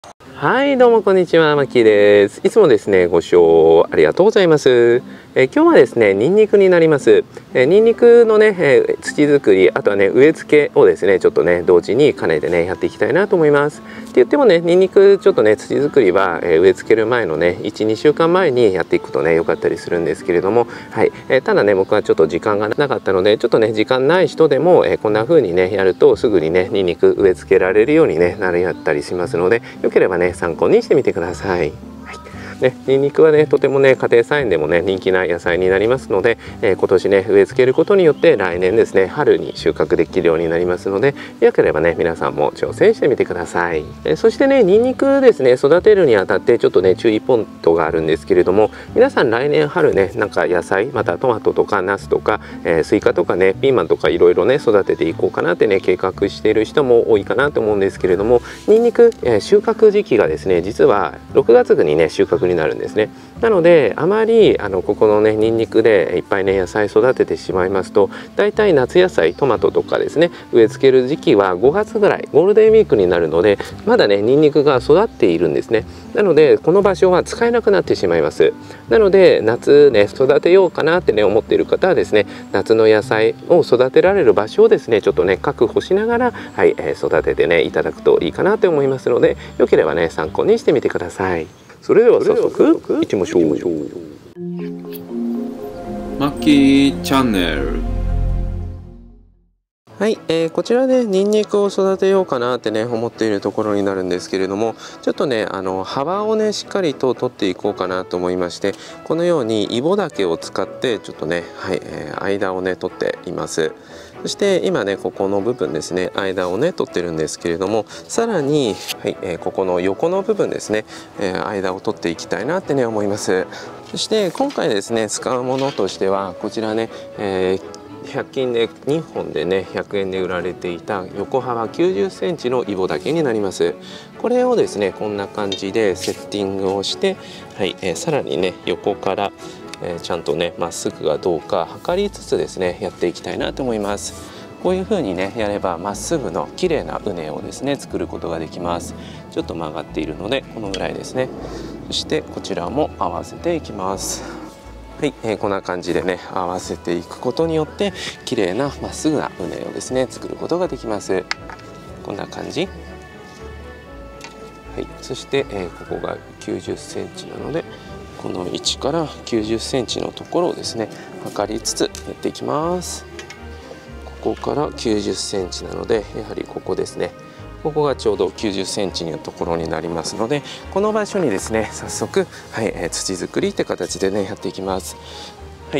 はい、どうもこんにちは、マッキーです。いつもですね、ご視聴ありがとうございます。今日はですね、ニンニクになります。ニンニクのね、土作り、あとはね、植え付けをですね、ちょっとね、同時に兼ねてね、やっていきたいなと思います。って言ってもね、ニンニクちょっとね、土作りは、植え付ける前のね、1、2週間前にやっていくとね、良かったりするんですけれども、はい、ただね、僕はちょっと時間がなかったので、ちょっとね、時間ない人でも、こんな風にね、やるとすぐにね、ニンニク植え付けられるようにね、なったりしますので、よければね、参考にしてみてください。ね、ニンニクはねとてもね家庭菜園でもね人気な野菜になりますので、今年ね植え付けることによって来年ですね春に収穫できるようになりますので、よければね皆さんも挑戦してみてください。そしてねニンニクですね育てるにあたってちょっとね注意ポイントがあるんですけれども、皆さん来年春ねなんか野菜またトマトとかナスとか、スイカとかねピーマンとかいろいろね育てていこうかなってね計画している人も多いかなと思うんですけれども、ニンニク、収穫時期がですね実は6月にね収穫になるんですね。なのであまりここのねニンニクでいっぱいね野菜育ててしまいますと、だいたい夏野菜トマトとかですね植え付ける時期は5月ぐらいゴールデンウィークになるので、まだねニンニクが育っているんですね。なのでこの場所は使えなくなってしまいます。なので夏ね育てようかなってね思っている方はですね、夏の野菜を育てられる場所をですねちょっとね確保しながら、はい、育ててねいただくといいかなと思いますので、よければね参考にしてみてください。それでは早速いきましょう。 マッキーチャンネル。 はい、こちらでニンニクを育てようかなってね思っているところになるんですけれども、ちょっとね幅をねしっかりと取っていこうかなと思いまして、このようにイボ竹を使ってちょっとね、はい、間をね取っています。そして今ねここの部分ですね間をね取ってるんですけれども、さらに、はい、ここの横の部分ですね、間を取っていきたいなってね思います。そして今回ですね使うものとしてはこちらね、100均で2本でね100円で売られていた横幅90センチのイボ竹になります。これをですねこんな感じでセッティングをして、はい、さらにね横からちゃんとねまっすぐがどうか測りつつですねやっていきたいなと思います。こういう風にねやればまっすぐの綺麗な畝をですね作ることができます。ちょっと曲がっているのでこのぐらいですね。そしてこちらも合わせていきます。はい、こんな感じでね合わせていくことによって綺麗なまっすぐな畝をですね作ることができます。こんな感じ。はい、そして、ここが90センチなのでこの位置から90センチのところをですね測りつつやっていきます。ここから90センチなのでやはりここですね、ここがちょうど90センチのところになりますので、この場所にですね早速、はい、土作りって形でねやっていきます。はい、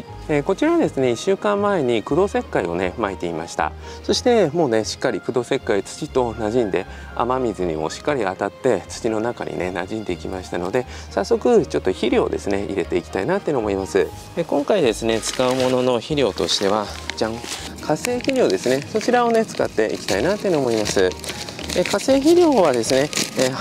こちらはですね1週間前に駆動石灰をね撒いていました。そしてもうねしっかり駆動石灰土と馴染んで雨水にもしっかり当たって土の中にね馴染んでいきましたので、早速ちょっと肥料をですね入れていきたいなって思います。今回ですね使うものの肥料としてはじゃん、化成肥料ですね、そちらをね使っていきたいなって思います。化成肥料はですね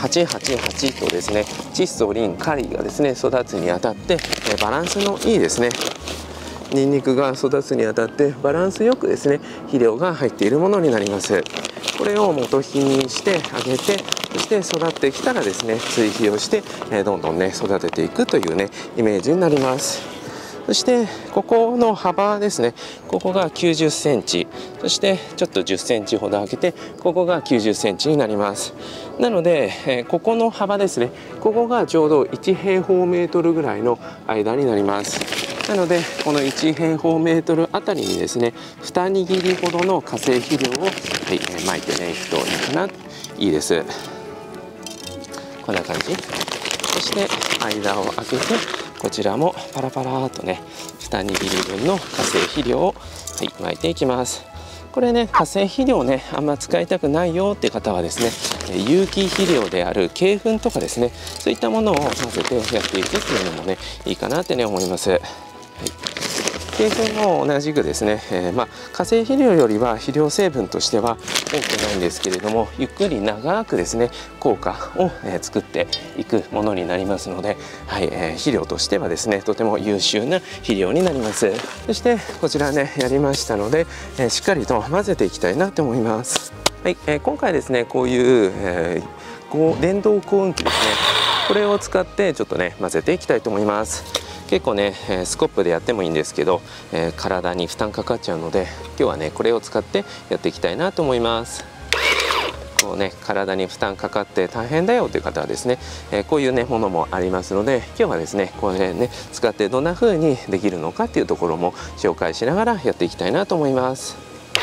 888とですね窒素リンカリがですね育つにあたってバランスのいいですねニンニクが育つにあたってバランスよくですね肥料が入っているものになります。これを元肥にしてあげて、そして育ってきたらですね追肥をしてどんどんね育てていくというねイメージになります。そしてここの幅ですね、ここが90センチ、そしてちょっと10センチほど開けてここが90センチになります。なので、ここの幅ですね、ここがちょうど1平方メートルぐらいの間になります。なのでこの1平方メートルあたりにですね2握りほどの化成肥料を、はい撒いてねいくといいかな。いいです。こんな感じ。そして間を空けてこちらもパラパラとね2握り分の化成肥料を、はい、撒いていきます。これね化成肥料ねあんま使いたくないよって方はですね有機肥料である鶏粉とかですねそういったものを混ぜてやっていくっていうのもねいいかなってね思います。はい、鶏粉も同じくですね、化成肥料よりは肥料成分としては多くないんですけれども、ゆっくり長くですね効果を、作っていくものになりますので、はい肥料としてはですねとても優秀な肥料になります。そしてこちらねやりましたので、しっかりと混ぜていきたいなと思います。はい、今回ですねこういう、 電動耕運機ですね、これを使ってちょっとね混ぜていきたいと思います。結構ねスコップでやってもいいんですけど、体に負担かかっちゃうので、今日はねこれを使ってやっていきたいなと思います。こうね体に負担かかって大変だよという方はですね、こういうねものもありますので、今日はですねこれね使ってどんな風にできるのかっていうところも紹介しながらやっていきたいなと思います。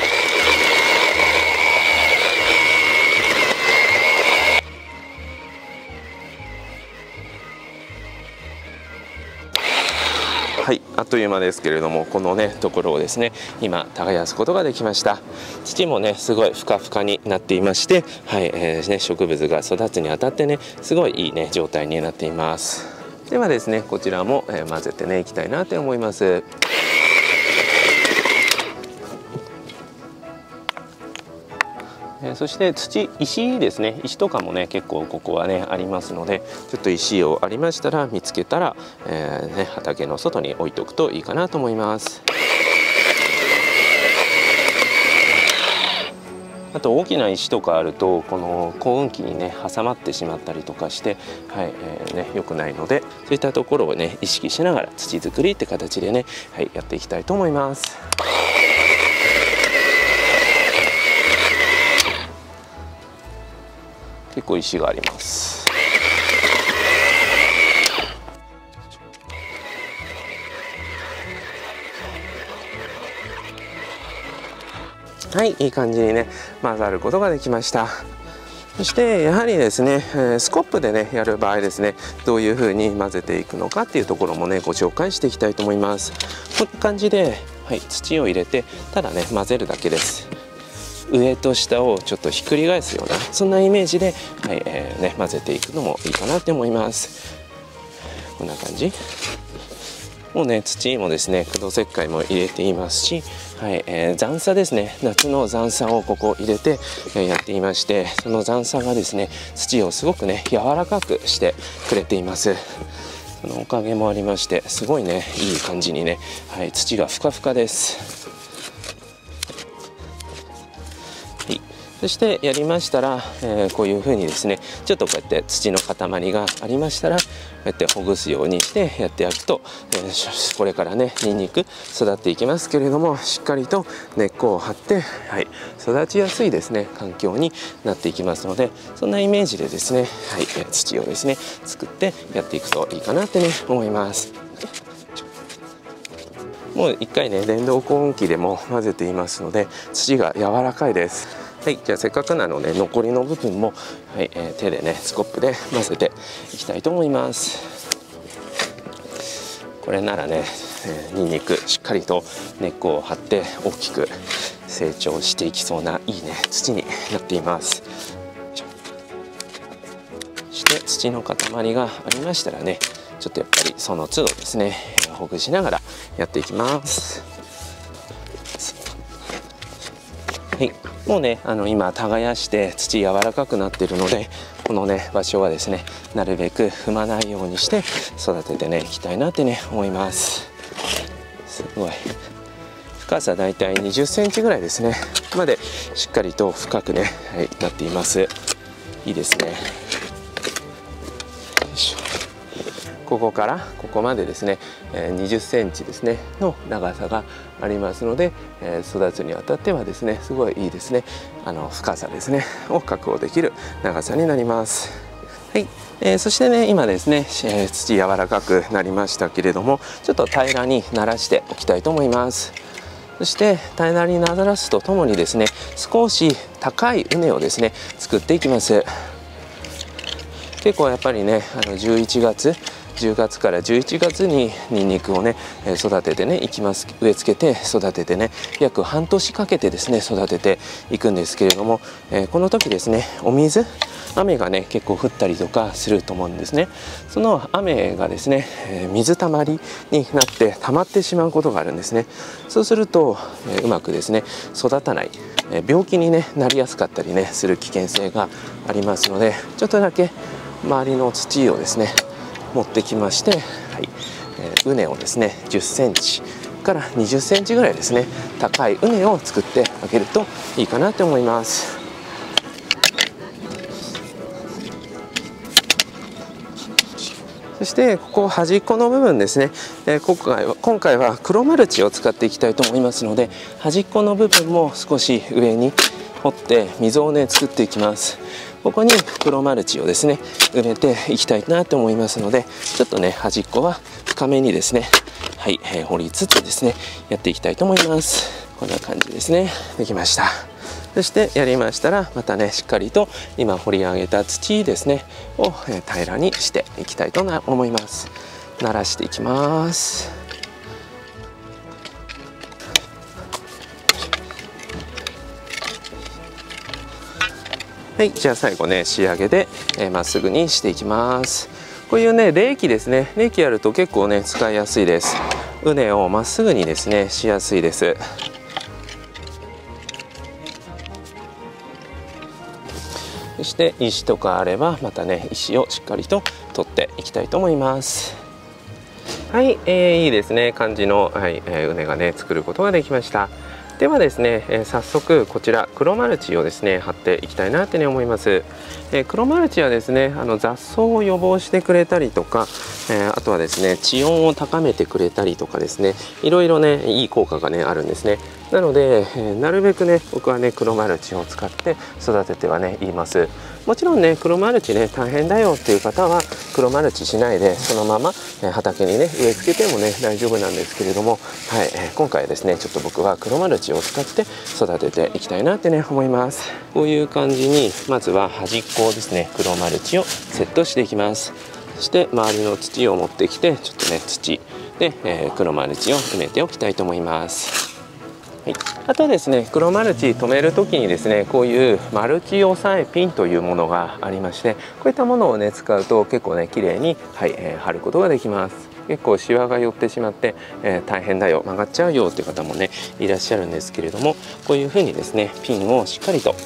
はい、あっという間ですけれども、このねところをですね今耕すことができました。土もねすごいふかふかになっていまして、はい、植物が育つにあたってねすごいいいね状態になっています。ではですねこちらも、混ぜてねいきたいなと思います。そして石ですね、石とかもね結構ここはねありますので、ちょっと石をありましたら見つけたら、畑の外に置いておくといいかなと思います。あと大きな石とかあるとこの耕運機にね挟まってしまったりとかして、はい良くないので、そういったところをね意識しながら土作りって形でね、はい、やっていきたいと思います。結構石があります。はい、いい感じにね混ざることができました。そしてやはりですね、スコップでねやる場合ですね、どういう風に混ぜていくのかっていうところもねご紹介していきたいと思います。こんな感じで、はい、土を入れてただね混ぜるだけです。上と下をちょっとひっくり返すようなそんなイメージで、はい混ぜていくのもいいかなって思います。こんな感じ。もうね土もですね苦土石灰も入れていますし、はい残砂ですね、夏の残砂をここ入れて、やっていまして、その残砂がですね土をすごくね柔らかくしてくれています。そのおかげもありましてすごいねいい感じにね、はい、土がふかふかです。そしてやりましたら、こういう風にですねちょっとこうやって土の塊がありましたらこうやってほぐすようにしてやってやると、これからねニンニク育っていきますけれども、しっかりと根っこを張って、はい、育ちやすいですね環境になっていきますので、そんなイメージでですね、はい、土をですね作ってやっていくといいかなってね思います。もう一回ね電動耕運機でも混ぜていますので土が柔らかいです。はい、じゃあせっかくなので残りの部分も、はい、手でねスコップで混ぜていきたいと思います。これならね、ニンニクしっかりと根っこを張って大きく成長していきそうないいね土になっています。そして土の塊がありましたらねちょっとやっぱりその都度ですねほぐしながらやっていきます。はい、もうね今耕して土柔らかくなっているので、このね場所はですねなるべく踏まないようにして育ててねいきたいなってね思います。すごい深さだいたい20センチぐらいですねまでしっかりと深くね、はい、なっています。いいですね。ここからここまでですね20センチですねの長さがありますので、育つにあたってはですねすごいいいですね深さですねを確保できる長さになります。はい、そしてね今ですね、土柔らかくなりましたけれども、ちょっと平らにならしておきたいと思います。そして平らにならすとともにですね少し高い畝をですね作っていきます。結構やっぱりね11月10月から11月にニンニクをね育ててねいきます。植え付けて育ててね約半年かけてですね育てていくんですけれども、この時ですね雨がね結構降ったりとかすると思うんですね。その雨がですね水たまりになって溜まってしまうことがあるんですね。そうするとうまくですね育たない病気に、ね、なりやすかったりねする危険性がありますので、ちょっとだけ周りの土をですね持ってきまして、はい畝をですね10センチから20センチぐらいですね高い畝を作ってあげるといいかなと思います。 そしてここ端っこの部分ですね、今回は黒マルチを使っていきたいと思いますので、端っこの部分も少し上に掘って溝をね作っていきます。ここに黒マルチをですね埋めていきたいなと思いますので、ちょっとね端っこは深めにですね、はい、掘りつつですねやっていきたいと思います。こんな感じですね。できました。そしてやりましたら、またねしっかりと今掘り上げた土ですねを平らにしていきたいと思います。慣らしていきます。はい、じゃあ最後ね仕上げでまっすぐにしていきます。こういうね冷気ですね、冷気やると結構ね使いやすいです。畝をまっすぐにですねしやすいです。そして石とかあればまたね石をしっかりと取っていきたいと思います。はい、いいですね、感じの、はい、畝がね作ることができました。ではですね、早速こちら黒マルチをですね貼っていきたいなってね思います。黒マルチはですね雑草を予防してくれたりとか、あとはですね地温を高めてくれたりとかですね、いろいろねいい効果がねあるんですね。なので、なるべくね僕はね黒マルチを使って育ててはねいます。もちろんね黒マルチね大変だよっていう方は黒マルチしないでそのまま畑にね植え付けてもね大丈夫なんですけれども、はい、今回ですねちょっと僕は黒マルチを使って育てていきたいなってね思います。こういう感じにまずは端っこをですね黒マルチをセットしていきます。そして周りの土を持ってきてちょっとね土で、黒マルチを埋めておきたいと思います。はい、あとですね黒マルチ留める時にですねこういうマルチ押さえピンというものがありまして、こういったものをね使うと結構ね綺麗に、はい貼ることができます。結構シワが寄ってしまって、大変だよ曲がっちゃうよっていう方もねいらっしゃるんですけれども、こういうふうにですねピンをしっかりと、はい、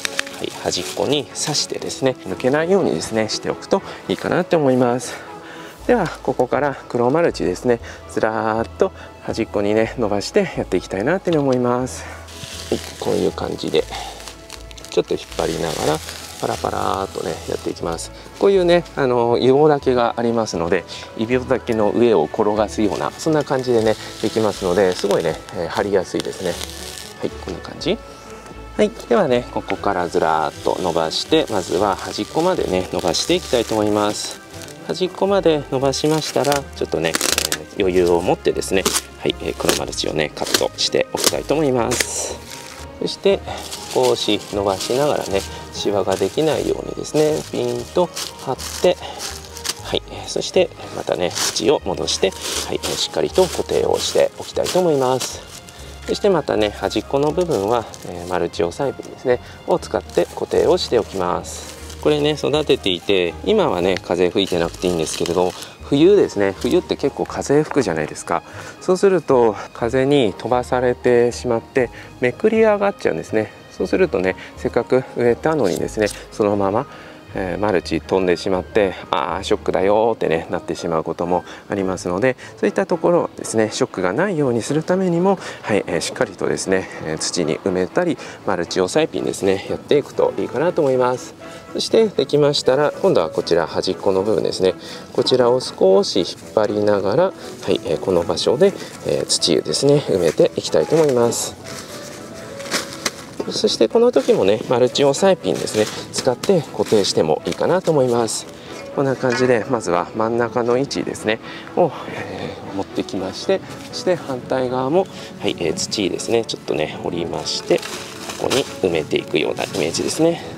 端っこに刺してですね抜けないようにですねしておくといいかなって思います。ではここから黒マルチですねずらーっと端っこにね伸ばしてやっていきたいなって思います。はい、こういう感じでちょっと引っ張りながらパラパラーっとねやっていきます。こういうね硫黄竹がありますので、硫黄竹の上を転がすようなそんな感じでねできますので、すごいね、張りやすいですね。はい、こんな感じ。はい、ではねここからずらーっと伸ばして、まずは端っこまでね伸ばしていきたいと思います。端っこまで伸ばしましたらちょっとね、余裕を持ってですね、はい、黒マルチをねカットしておきたいと思います。そして少し伸ばしながらねシワができないようにですねピンと張って、はい、そしてまたね土を戻して、はい、しっかりと固定をしておきたいと思います。そしてまたね端っこの部分は、マルチ押さえピンですねを使って固定をしておきます。これね育てていて今はね風吹いてなくていいんですけれど、冬ですね、冬って結構風吹くじゃないですか。そうすると風に飛ばされてしまってめくり上がっちゃうんですね。そうするとねせっかく植えたのにですねそのままマルチ飛んでしまってショックだよってねなってしまうこともありますので、そういったところですねショックがないようにするためにも、はい、しっかりとですね土に埋めたりマルチ押さえピンですねやっていくといいかなと思います。そしてできましたら今度はこちら端っこの部分ですね、こちらを少し引っ張りながら、はい、この場所で土ですね埋めていきたいと思います。そしてこの時もねマルチ押さえピンですね使って固定してもいいかなと思います。こんな感じでまずは真ん中の位置ですねを、持ってきまして、そして反対側も、はい、土ですねちょっとね掘りましてここに埋めていくようなイメージですね。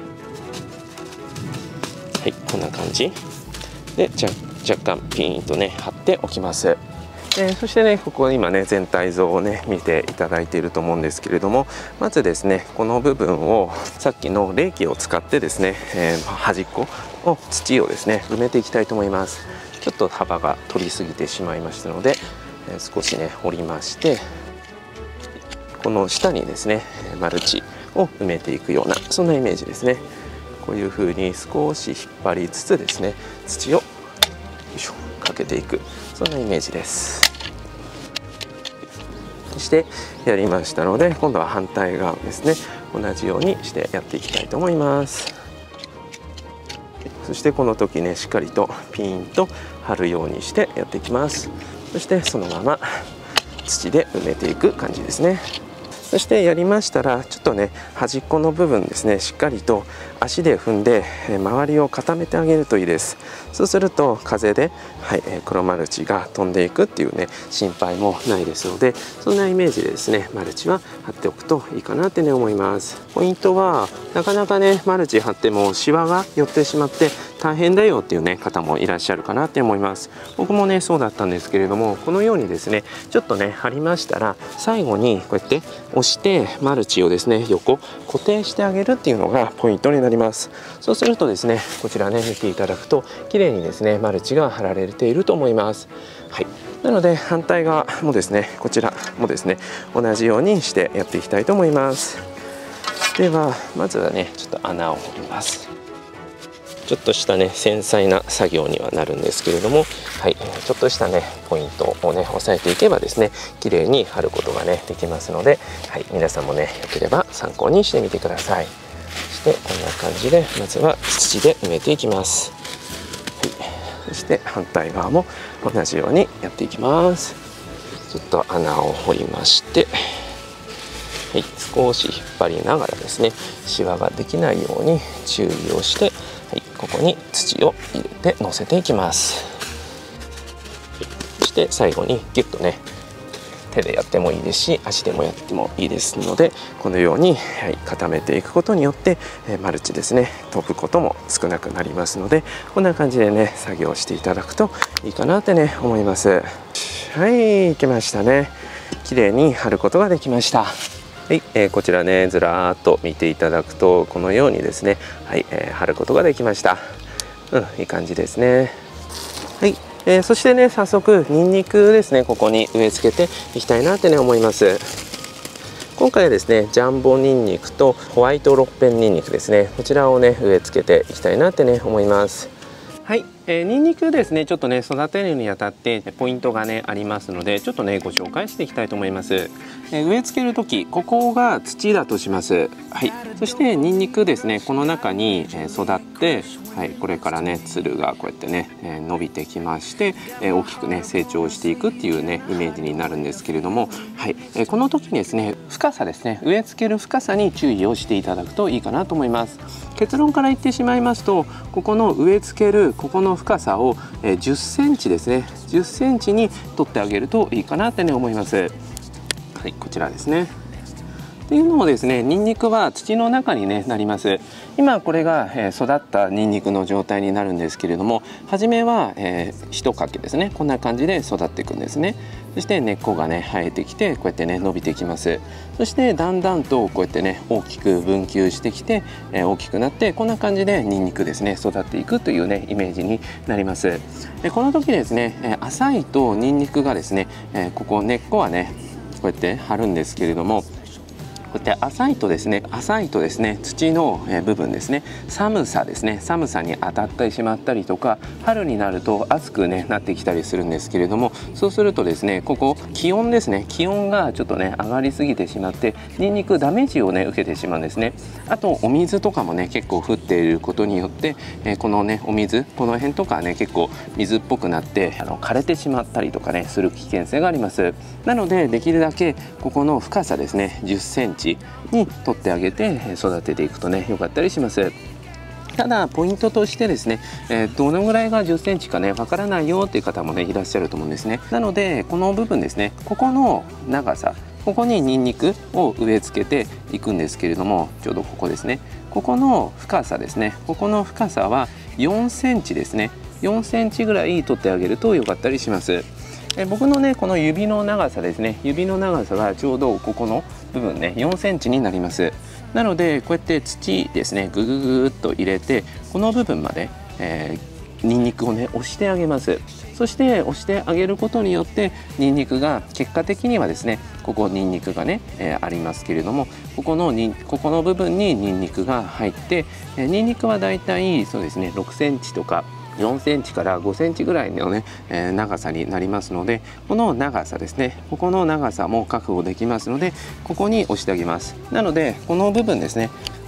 はい、こんな感じで若干ピーンとね張っておきます。そしてねここ今ね全体像をね見ていただいていると思うんですけれども、まずですねこの部分をさっきの冷気を使ってですね、端っこを土をですね埋めていきたいと思います。ちょっと幅が取りすぎてしまいましたので、少しね掘りましてこの下にですねマルチを埋めていくようなそんなイメージですね。こういう風に少し引っ張りつつですね土をよいしょかけていく、そんなイメージです。そしてやりましたので今度は反対側ですね同じようにしてやっていきたいと思います。 そしてこの時ねしっかりとピーンと張るようにしてやっていきます。そしてそのまま土で埋めていく感じですね。そしてやりましたらちょっとね端っこの部分ですねしっかりと足で踏んで周りを固めてあげるといいです。そうすると風で、黒マルチが飛んでいくっていうね心配もないですので、そんなイメージでですねマルチは貼っておくといいかなってね思います。ポイントはなかなかねマルチ貼ってもシワが寄ってしまって大変だよっていうね方もいらっしゃるかなって思います。僕もねそうだったんですけれども、このようにですねちょっとね貼りましたら最後にこうやって押してマルチをですね横固定してあげるっていうのがポイントになります。そうするとですねこちらね見ていただくと綺麗にですねマルチが貼られていると思います。なので反対側もですねこちらもですね同じようにしてやっていきたいと思います。ではまずはねちょっと穴を掘ります。ちょっとしたね繊細な作業にはなるんですけれども、ちょっとしたねポイントをね押さえていけばですね綺麗に貼ることがねできますので、皆さんもねよければ参考にしてみてください。そしてこんな感じでまずは土で埋めていきます。そして反対側も同じようにやっていきます。ちょっと穴を掘りまして、少し引っ張りながらですねシワができないように注意をして、ここに土を入れて乗せていきます。そして最後にギュッとね手でやってもいいですし足でもやってもいいですので、このように、固めていくことによってマルチですね飛ぶことも少なくなりますので、こんな感じでね作業していただくといいかなってね思います。いけましたね。綺麗に貼ることができました。こちらねずらーっと見ていただくとこのようにですね、貼ることができました。いい感じですね。そしてね早速ニンニクですねここに植え付けていきたいなってね思います。今回はですねジャンボニンニクとホワイトロッペンニンニクですね、こちらをね植え付けていきたいなってね思います。ニンニクですねちょっとね育てるにあたってポイントがねありますので、ちょっとねご紹介していきたいと思います。植え付ける時ここが土だとします。そしてニンニクですねこの中に育って、これからねつるがこうやってね伸びてきまして大きくね成長していくっていうねイメージになるんですけれども、この時にですね深さですね植え付ける深さに注意をしていただくといいかなと思います。結論から言ってしまいますと、ここの植え付けるここの深さを10センチですね10センチに取ってあげるといいかなってね思います。こちらですね。っていうのもですねニンニクは土の中に、ね、なります。今これが育ったニンニクの状態になるんですけれども、初めは一かけですねこんな感じで育っていくんですね。そして根っこがね生えてきてこうやってね伸びてきます。そしてだんだんとこうやってね大きく分球してきて大きくなってこんな感じでニンニクですね育っていくというねイメージになります。この時ですね浅いとニンニクがですねここ根っこはねこうやって張るんですけれども、こうやって浅いとですね土の部分ですね寒さに当たってしまったりとか、春になると暑く、なってきたりするんですけれども、そうするとですねここ気温ですね気温がちょっとね上がりすぎてしまってニンニクダメージをね受けてしまうんですね。あとお水とかもね結構降っていることによってこのねお水この辺とかね結構水っぽくなって枯れてしまったりとかねする危険性があります。なのでできるだけここの深さですね10センチに取ってあげて育てていくとね良かったりします。ただポイントとしてですね、どのぐらいが10センチかねわからないよっていう方もねいらっしゃると思うんですね。なのでこの部分ですねここの長さここにニンニクを植え付けていくんですけれども、ちょうどここですねここの深さですねここの深さは4センチですね4センチぐらい取ってあげると良かったりします。僕のねこの指の長さですね指の長さがちょうどここの部分ね4センチになります。なのでこうやって土ですねぐぐぐっと入れてこの部分まで、ニンニクをね押してあげます。そして押してあげることによってニンニクが結果的にはですねここニンニクがね、ありますけれどもここの部分にニンニクが入ってニンニクはだいたいそうですね6センチとか4センチから5センチぐらいのね、長さになりますので、この長さですねここの長さも確保できますのでここに押してあげます。なのでこの部分ですね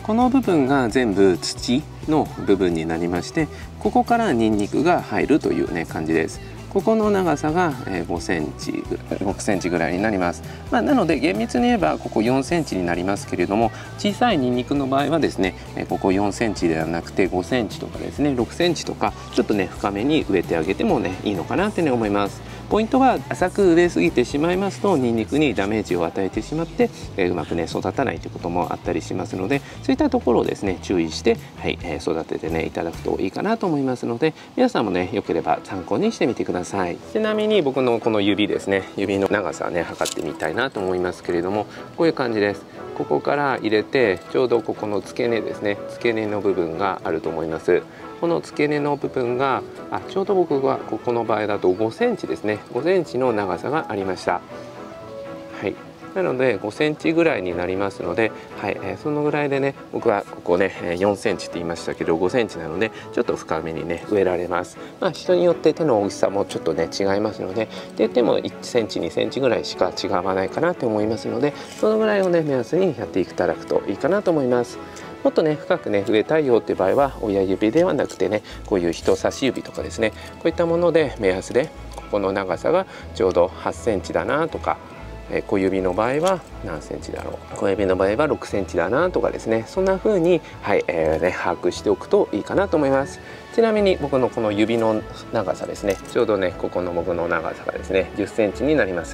この部分が全部土の部分になりまして、ここからニンニクが入るというね感じです。ここの長さが5センチ6センチぐらいになります。なので厳密に言えばここ4センチになりますけれども、小さいニンニクの場合はですねここ4センチではなくて5センチとかですね6センチとかちょっとね深めに植えてあげてもねいいのかなってね思います。ポイントは浅く植えすぎてしまいますとニンニクにダメージを与えてしまってうまくね育たないということもあったりしますので、そういったところをですね注意して、育ててねいただくといいかなと思いますので、皆さんもねよければ参考にしてみてください。ちなみに僕のこの指ですね、指の長さね測ってみたいなと思いますけれども、こういう感じです。ここから入れてちょうどここの付け根ですね、付け根の部分があると思います。この付け根の部分がちょうど僕はここの場合だと5センチですね、5センチの長さがありました。はい、なので5センチぐらいになりますので、そのぐらいでね僕はここね4センチって言いましたけど5センチなのでちょっと深めにね植えられます。人によって手の大きさもちょっとね違いますので、で手も1センチ2センチぐらいしか違わないかなと思いますので、そのぐらいをね目安にやっていただくといいかなと思います。もっとね深くね植えたいよっていう場合は親指ではなくてねこういう人差し指とかですね、こういったもので目安でここの長さがちょうど8センチだなとか、小指の場合は何センチだろう、小指の場合は6センチだなとかですね、そんな風に把握しておくといいかなと思います。ちなみに僕のこの指の長さですね、ちょうどねここの僕の長さがですね10センチになります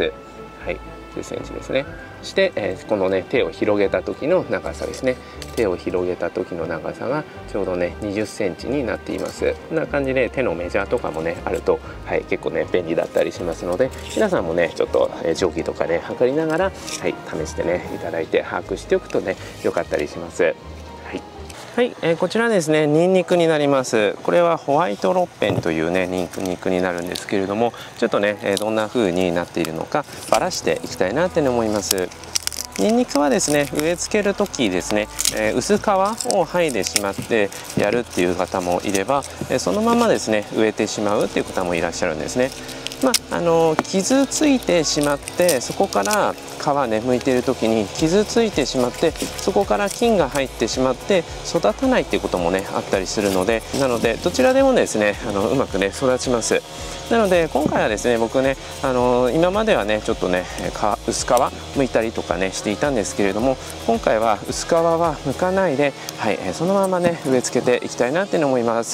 。10センチですね。そして、このね手を広げた時の長さですね、手を広げた時の長さがちょうどね20センチになっています。こんな感じで手のメジャーとかもねあると、結構ね便利だったりしますので、皆さんもねちょっと定規とかね測りながら、試してねいただいて把握しておくとね良かったりします。こちらですねニンニクになります。これはホワイトロッペンというねニンニクになるんですけれども、ちょっとねどんな風になっているのかばらしていきたいなって思います。ニンニクはですね植え付ける時ですね、薄皮を剥いでしまってやるっていう方もいれば、そのままですね植えてしまうっていう方もいらっしゃるんですね。傷ついてしまってそこから皮ね剥いている時に傷ついてしまってそこから菌が入ってしまって育たないっていうこともねあったりするので、なのでどちらでもですねうまくね育ちます。なので今回はですね僕ね今まではねちょっとね薄皮剥いたりとかねしていたんですけれども、今回は薄皮は剥かないで、そのままね植え付けていきたいなって思います。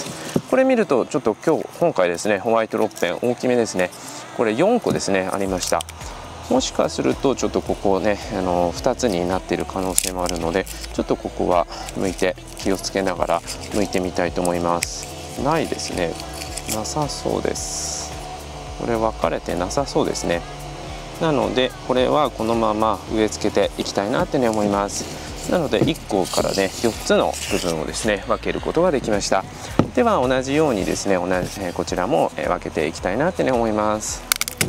これ見るとちょっと今回ですねホワイトロッペン大きめですね。これ4個ですねありました。もしかするとちょっとここね2つになっている可能性もあるので、ちょっとここは剥いて気をつけながら剥いてみたいと思います。ないですね、なさそうです。これ分かれてなさそうですね。なのでこれはこのまま植え付けていきたいなって思います。なので1個からね4つの部分をですね分けることができました。では同じようにですねこちらも分けていきたいなって思います。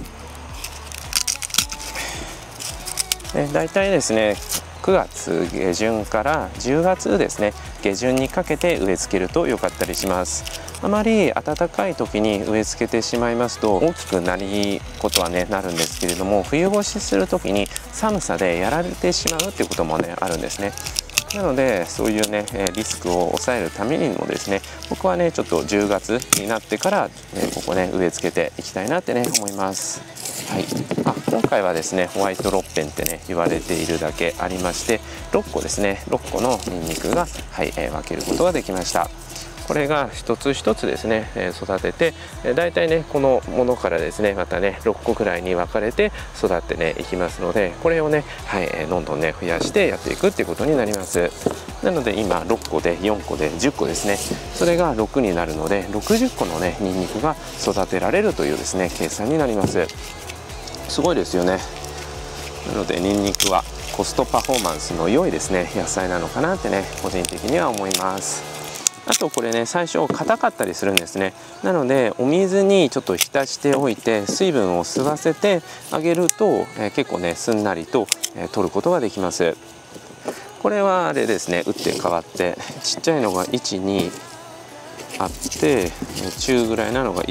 だいたいですね9月下旬から10月ですね下旬にかけて植え付けると良かったりします。あまり暖かい時に植え付けてしまいますと大きくなることはねなるんですけれども、冬越しする時に寒さでやられてしまうっていうこともねあるんですね。なのでそういうねリスクを抑えるためにもですね、僕はねちょっと10月になってからここね植え付けていきたいなってね思います。今回はですねホワイトロッペンってね言われているだけありまして、6個ですね6個のニンニクが、分けることができました。これが一つ一つですね育てて、だいたいねこのものからですねまたね6個くらいに分かれて育ってねいきますので、これをね、どんどんね増やしてやっていくっていうことになります。なので今6個で4個で10個ですね、それが6になるので60個のねニンニクが育てられるというですね計算になります。すごいですよね。なのでニンニクはコストパフォーマンスの良いですね野菜なのかなってね個人的には思います。あとこれね最初硬かったりするんですね。なのでお水にちょっと浸しておいて水分を吸わせてあげると、結構ねすんなりと、取ることができます。これはあれですね打って変わってちっちゃいのが1、2あって中ぐらいなのが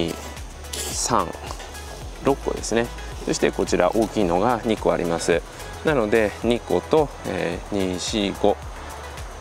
1、2、3、6個ですね。そしてこちら大きいのが2個あります。なので2個と、2、4、5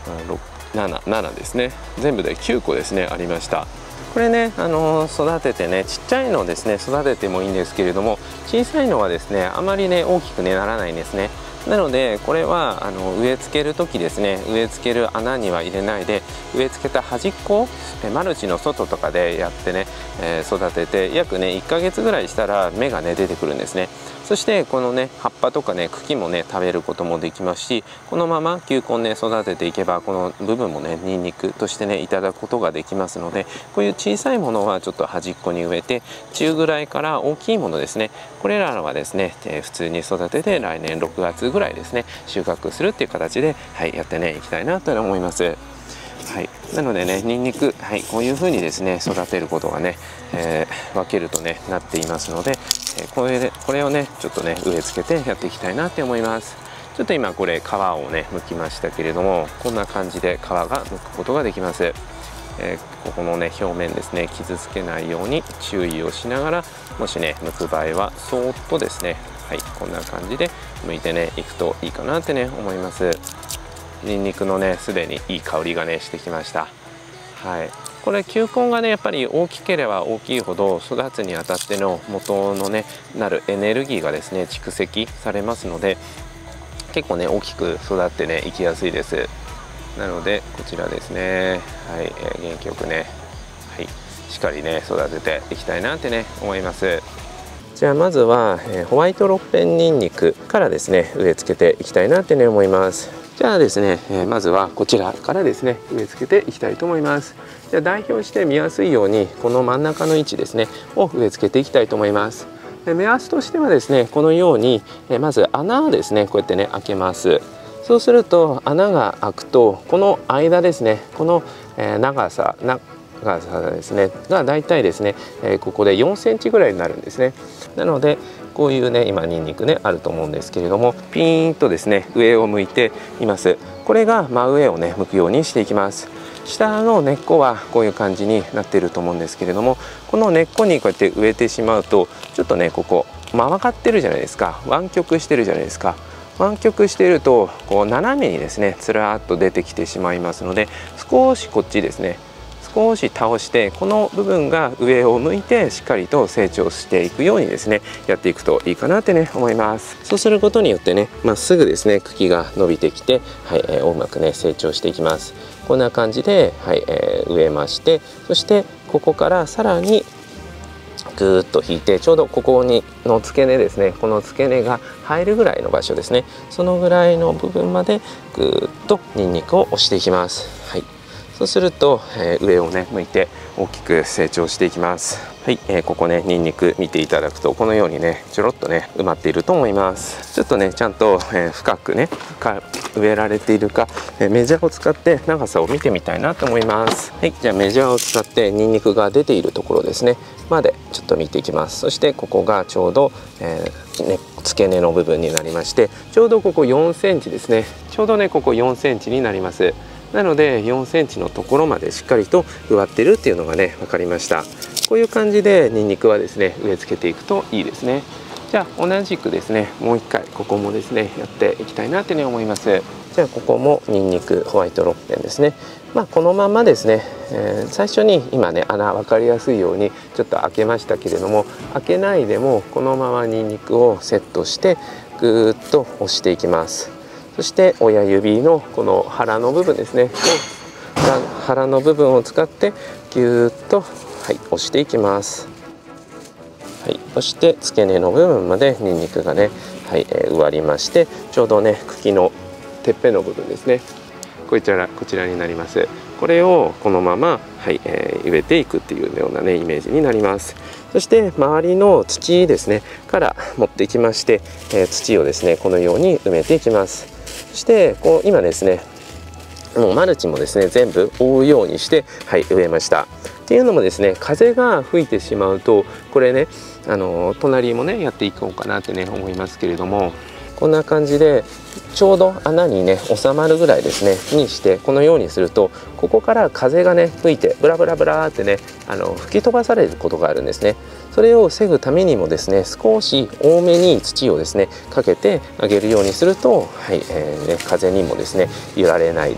7ですね。全部で9個ですねありました。これね、育ててね、ちっちゃいのですね育ててもいいんですけれども、小さいのはですねあまりね大きくねならないんですね。なのでこれは植え付ける時ですね、植え付ける穴には入れないで、植え付けた端っこ、マルチの外とかでやってね、育てて約ね1ヶ月ぐらいしたら芽がね出てくるんですね。そしてこのね葉っぱとかね茎もね食べることもできますし、このまま球根ね育てていけばこの部分もねニンニクとしてねいただくことができますので、こういう小さいものはちょっと端っこに植えて、中ぐらいから大きいものですね、これらはですね、普通に育てて来年6月ぐらいですね収穫するっていう形で、はい、やってねいきたいなと思います。はい、なのでねニンニク、はい、こういう風にですね育てることがね、分けるとねなっていますので、これをねちょっとね植え付けてやっていきたいなって思います。ちょっと今これ皮をね剥きましたけれども、こんな感じで皮が剥くことができます。ここのね表面ですね傷つけないように注意をしながら、もしね剥く場合はそーっとですね、はい、こんな感じで剥いてねいくといいかなってね思います。ニンニクのねすでにいい香りがねしてきました。はい、これ球根がねやっぱり大きければ大きいほど育つにあたっての元のねなるエネルギーがですね蓄積されますので、結構ね大きく育ってねいきやすいです。なのでこちらですね、はい、元気よくね、はい、しっかりね育てていきたいなってね思います。じゃあまずは、ホワイトロッペンニンニクからですね植え付けていきたいなってね思います。じゃあですね、まずはこちらからですね植え付けていきたいと思います。じゃあ代表して見やすいようにこの真ん中の位置ですねを植え付けていきたいと思います。目安としてはですねこのようにまず穴をですねこうやってね開けます。そうすると穴が開くとこの間ですね、この長さですねがだいたいですねここで4センチぐらいになるんですね。なのでこういうね今ニンニクねあると思うんですけれども、ピーンとですね上を向いています。これが真上をね向くようにしていきます。下の根っこはこういう感じになっていると思うんですけれども、この根っこにこうやって植えてしまうとちょっとねここ曲がってるじゃないですか、湾曲してるじゃないですか。湾曲しているとこう斜めにですねつらっと出てきてしまいますので、少しこっちですね少し倒してこの部分が上を向いてしっかりと成長していくようにですねやっていくといいかなってね思います。そうすることによってねまっすぐですね茎が伸びてきて、はい、うまくね成長していきます。こんな感じで、はい植えまして、そしてここからさらにぐーっと引いて、ちょうどここにの付け根ですね、この付け根が入るぐらいの場所ですね、そのぐらいの部分までぐーっとニンニクを押していきます。はい、そうすると、上をね向いて大きく成長していきます。はい、ここねニンニク見ていただくとこのようにねちょろっとね埋まっていると思います。ちょっとねちゃんと、深くね植えられているか、メジャーを使って長さを見てみたいなと思います。はい、じゃあメジャーを使ってニンニクが出ているところですねまでちょっと見ていきます。そしてここがちょうど、付け根の部分になりまして、ちょうどここ4センチですね。ちょうどねここ4センチになります。なので4センチのところまでしっかりと植わってるっていうのがね分かりました。こういう感じでニンニクはですね植え付けていくといいですね。じゃあ同じくですねもう一回ここもですねやっていきたいなってね思います。じゃあここもニンニクホワイトロッペンですね。このままですね、最初に今ね穴分かりやすいようにちょっと開けましたけれども、開けないでもこのままニンニクをセットしてぐーっと押していきます。そして親指のこの腹の部分ですね、腹の部分を使ってぎゅーっと、はい、押していきます。はい、そして付け根の部分までニンニクがね、はい、植わりまして、ちょうどね茎のてっぺんの部分ですね、こちらになります。これをこのまま、はい、植えていくっていうようなねイメージになります。そして周りの土ですねから持ってきまして、土をですねこのように埋めていきます。そしてこう今ですねもうマルチもですね全部覆うようにして、はい、植えました。っていうのもですね風が吹いてしまうとこれね隣もねやっていこうかなってね思いますけれども、こんな感じでちょうど穴にね収まるぐらいですねにして、このようにするとここから風がね吹いてブラブラブラーってね吹き飛ばされることがあるんですね。それを防ぐためにもですね少し多めに土をですねかけてあげるようにすると、はい風にもですね揺られないで、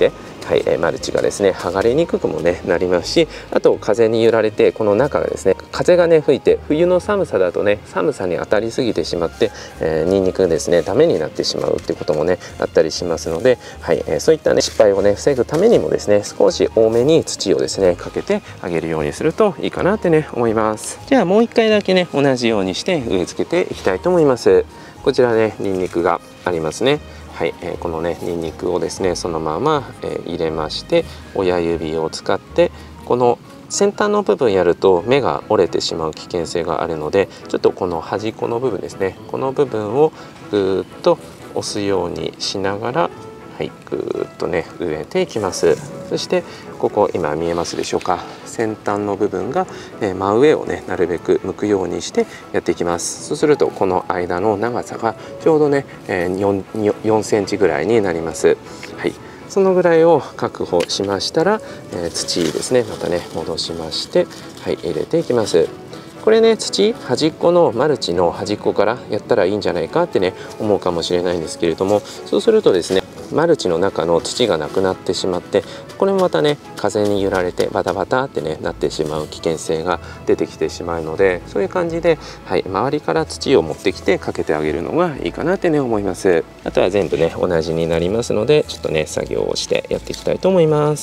はい、マルチがですね剥がれにくくもねなりますし、あと風に揺られてこの中がですね風がね吹いて、冬の寒さだとね寒さに当たりすぎてしまって、ニンニクがですねダメになってしまうっていうこともねあったりしますので、はい、そういったね失敗をね防ぐためにもですね少し多めに土をですねかけてあげるようにするといいかなってね思います。じゃあもう一回だけね同じようにして植え付けていきたいと思います。こちらねニンニクがありますね。はい、このねニンニクをですねそのまま、入れまして、親指を使ってこの先端の部分やると芽が折れてしまう危険性があるので、ちょっとこの端っこの部分ですね、この部分をぐーっと押すようにしながら、はい、ぐーっとね植えていきます。そしてここ今見えますでしょうか、先端の部分が真上をねなるべく向くようにしてやっていきます。そうするとこの間の長さがちょうどね4センチぐらいになります。はい、そのぐらいを確保しましたら、土ですねまたね戻しまして、はい、入れていきます。これね土端っこのマルチの端っこからやったらいいんじゃないかってね思うかもしれないんですけれども、そうするとですねマルチの中の土がなくなってしまって、これもまたね風に揺られてバタバタってねなってしまう危険性が出てきてしまうので、そういう感じで、はい、周りから土を持ってきてかけてあげるのがいいかなってね思います。あとは全部ね同じになりますので、ちょっとね作業をしてやっていきたいと思います。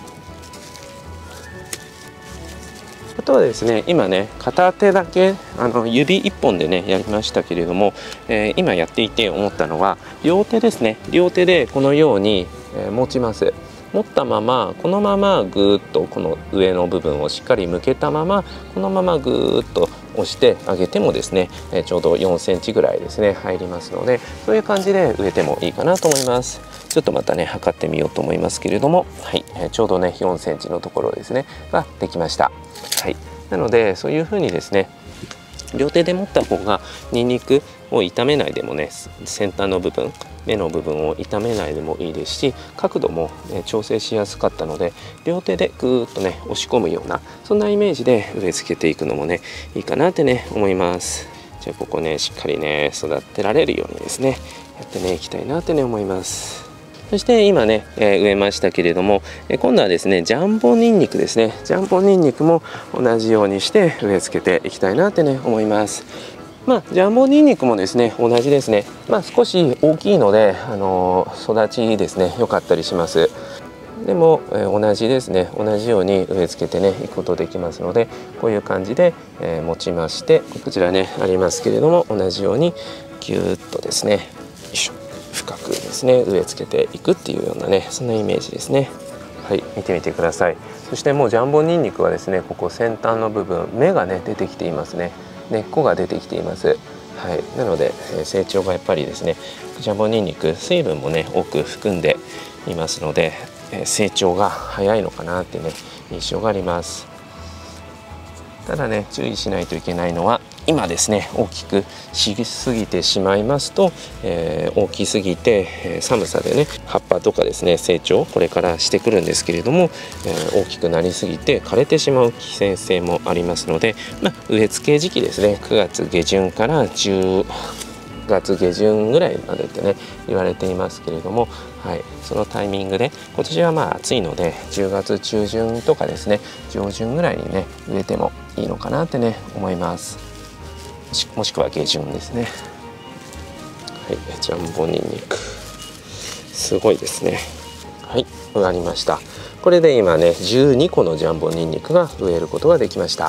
あとはですね今ね片手だけ指1本でねやりましたけれども、今やっていて思ったのは両手ですね。両手でこのように、持ちます。持ったままこのままぐーっとこの上の部分をしっかり向けたままこのままぐーっと押してあげてもですね、ちょうど4センチぐらいですね入りますので、そういう感じで植えてもいいかなと思います。ちょっとまたね測ってみようと思いますけれども、はい、ちょうどね4センチのところですねができました。はい、なのでそういう風にですね両手で持った方がニンニクを炒めないでもね先端の部分芽の部分を炒めないでもいいですし、角度も、調整しやすかったので両手でぐーっとね押し込むようなそんなイメージで植え付けていくのもねいいかなってね思います。じゃあここねしっかりね育てられるようにですねやってねいきたいなってね思います。そして今ね、植えましたけれども、今度はですねジャンボニンニクですね。ジャンボニンニクも同じようにして植え付けていきたいなってね思います。ジャンボニンニクもですね同じですね。少し大きいので育ちですね良かったりします。でも、同じですね同じように植え付けてねいくことできますので、こういう感じで、持ちまして、こちらねありますけれども同じようにギューッとですねよいしょ深くですね植え付けていくっていうようなねそんなイメージですね。はい、見てみてください。そしてもうジャンボニンニクはですねここ先端の部分芽がね出てきていますね。根っこが出てきています。はい、なので、成長がやっぱりですねジャンボニンニク水分もね多く含んでいますので、成長が早いのかなってね印象があります。ただね注意しないといけないのは今ですね大きくしすぎてしまいますと、大きすぎて、寒さでね葉っぱとかですね成長これからしてくるんですけれども、大きくなりすぎて枯れてしまう危険性もありますので、植え付け時期ですね9月下旬から10月下旬ぐらいまでってね言われていますけれども、はい、そのタイミングで今年は暑いので10月中旬とかですね上旬ぐらいにね植えてもいいのかなってね思います。もしくは下旬ですね。はい、ジャンボニンニクすごいですね。はい、植わりました。これで今ね12個のジャンボニンニクが植えることができました。はい、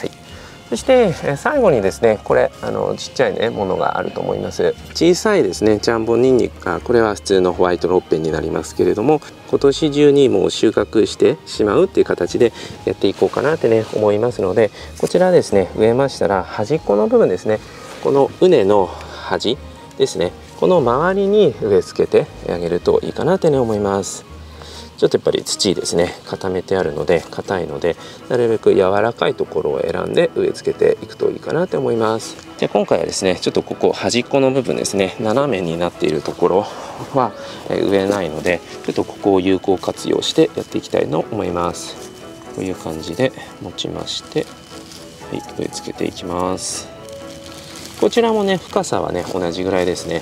そして最後にですねこれちっちゃいねものがあると思います。小さいですねジャンボニンニクがこれは普通のホワイトロッペンになりますけれども、今年中にもう収穫してしまうっていう形でやっていこうかなってね思いますので、こちらですね植えましたら端っこの部分ですねこの畝の端ですねこの周りに植え付けてあげるといいかなってね思います。ちょっとやっぱり土ですね固めてあるので硬いのでなるべく柔らかいところを選んで植え付けていくといいかなと思います。で今回はですねちょっとここ端っこの部分ですね斜めになっているところは植えないのでちょっとここを有効活用してやっていきたいと思います。こういう感じで持ちまして、はい、植え付けていきます。こちらもね深さはね同じぐらいですね。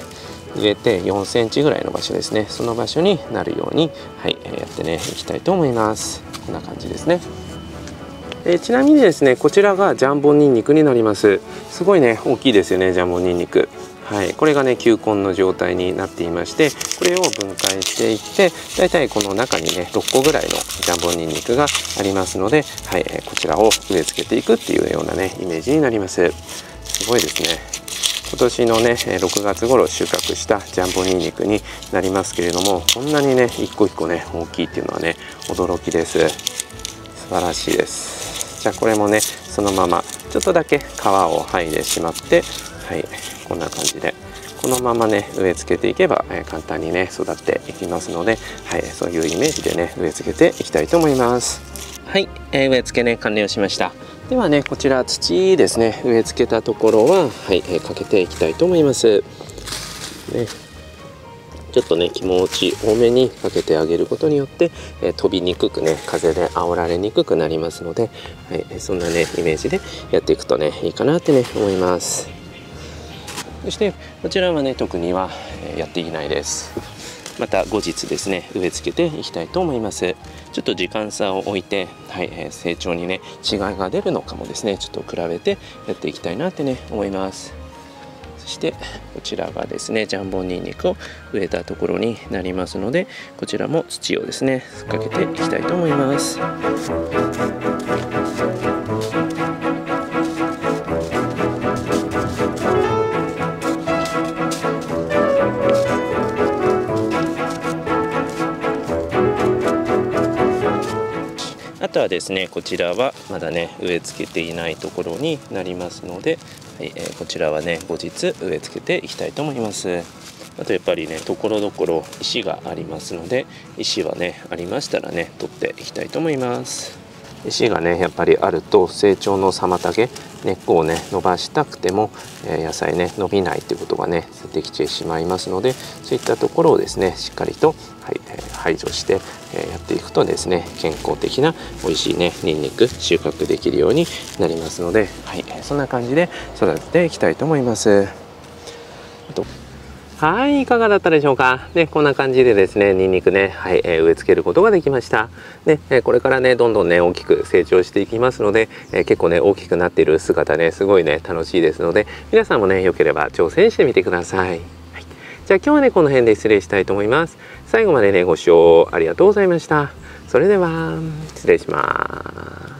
植えて4センチぐらいの場所ですね、その場所になるように、はい、やってねいきたいと思います。こんな感じですね。ちなみにですね、こちらがジャンボニンニクになります。すごいね大きいですよね、ジャンボニンニク。はい、これがね球根の状態になっていまして、これを分解していって、だいたいこの中にね6個ぐらいのジャンボニンニクがありますので、はい、こちらを植え付けていくっていうようなねイメージになります。すごいですね。今年のね6月頃収穫したジャンボニンニクになりますけれども、こんなにね一個一個ね大きいっていうのはね驚きです。素晴らしいです。じゃあこれもねそのままちょっとだけ皮を剥いでしまって、はい、こんな感じでこのままね植え付けていけば簡単にね育っていきますので、はい、そういうイメージでね植え付けていきたいと思います。はい、植え付けね完了しました。ではねこちら土ですね、植え付けたところは、はい、かけていきたいと思います。ね、ちょっとね気持ち多めにかけてあげることによって、飛びにくくね風で煽られにくくなりますので、はい、そんなねイメージでやっていくとねいいかなってね思います。そしてこちらはね特にはやっていないです。また後日ですね植え付けていきたいと思います。ちょっと時間差を置いて、はい、成長にね違いが出るのかもですねちょっと比べてやっていきたいなってね思います。そしてこちらがですねジャンボニンニクを植えたところになりますので、こちらも土をですねかけていきたいと思います。あとはですねこちらはまだね植え付けていないところになりますので、はい、こちらはね後日植え付けていきたいと思います。あとやっぱりねところどころ石がありますので、石はねありましたらね取っていきたいと思います。石がねやっぱりあると成長の妨げ、根っこをね伸ばしたくても、野菜ね伸びないということがね出てきてしまいますので、そういったところをですねしっかりと、はい、排除して、やっていくとですね健康的な美味しいねニンニク収穫できるようになりますので、はい、そんな感じで育てていきたいと思います。はい、いかがだったでしょうか。ね、こんな感じでですね、ニンニクね、はい、植え付けることができました。ね、これからね、どんどんね、大きく成長していきますので、結構ね、大きくなっている姿ね、すごいね、楽しいですので、皆さんもね、よければ挑戦してみてください。はい、じゃあ今日はね、この辺で失礼したいと思います。最後までね、ご視聴ありがとうございました。それでは、失礼します。